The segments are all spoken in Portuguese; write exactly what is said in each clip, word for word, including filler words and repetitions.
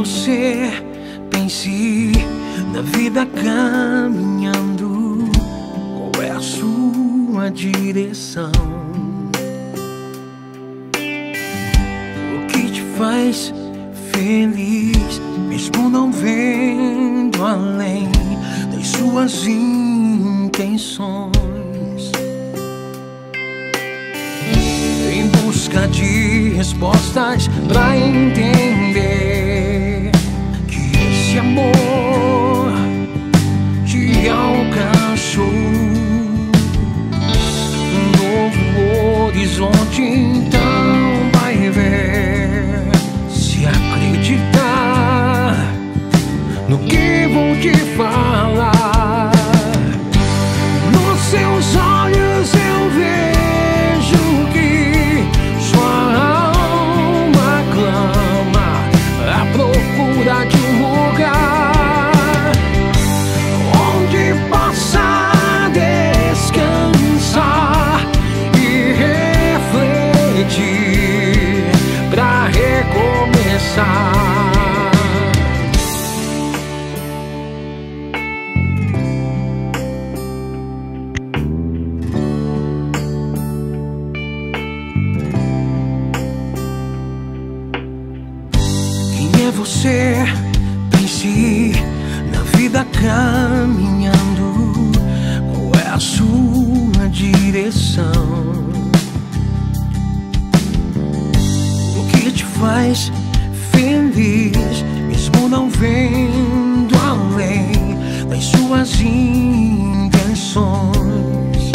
você pense na vida caminhando, qual é a sua direção? O que te faz feliz, mesmo não vendo além das suas intenções? Em busca de respostas pra entender que esse amor te alcançou. Um novo horizonte então vai ver, se acreditar no que vou te falar. Nos seus olhos eu vejo que sua alma clama à procura de um lugar onde possa descansar e refletir pra recomeçar. Você pense na vida caminhando, qual é a sua direção? O que te faz feliz, mesmo não vendo além das suas intenções?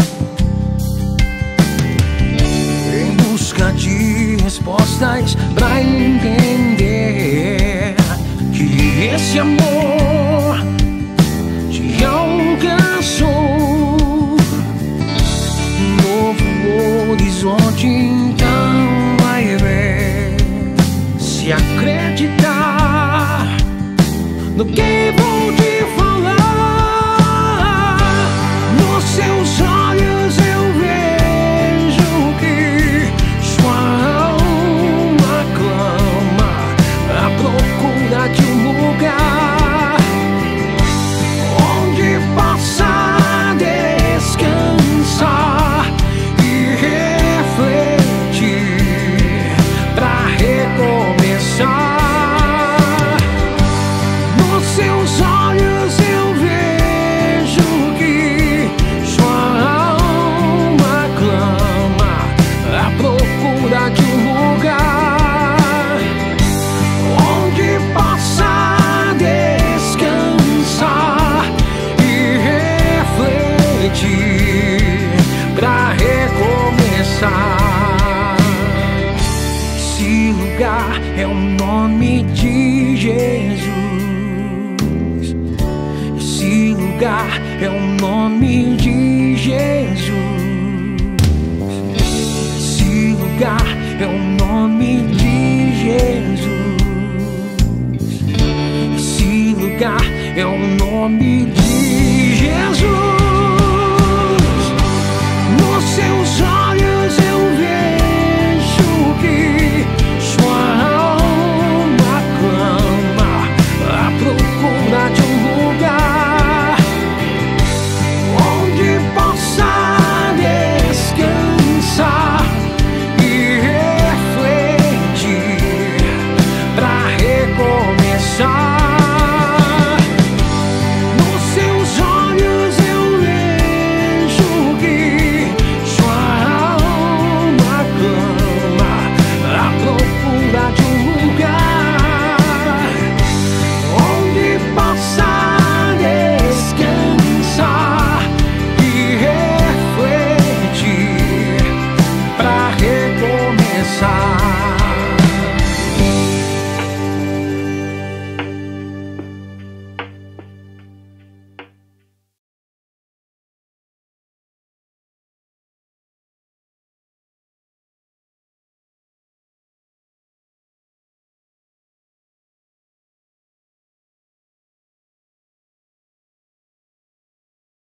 Em busca de respostas pra entender que esse amor te alcançou. Um novo horizonte então vai ver, se acreditar no que vou te falar. Nos seus olhos eu vejo que sua alma clama à procura de um lugar onde possa descansar e refletir pra recomeçar. Nos seus olhos eu vejo que sua alma clama à procura de um lugar onde possa descansar e refletir pra recomeçar. Esse lugar é o nome de Jesus. Esse lugar é o nome de Jesus. Esse lugar é o nome de Jesus. Esse lugar é o nome de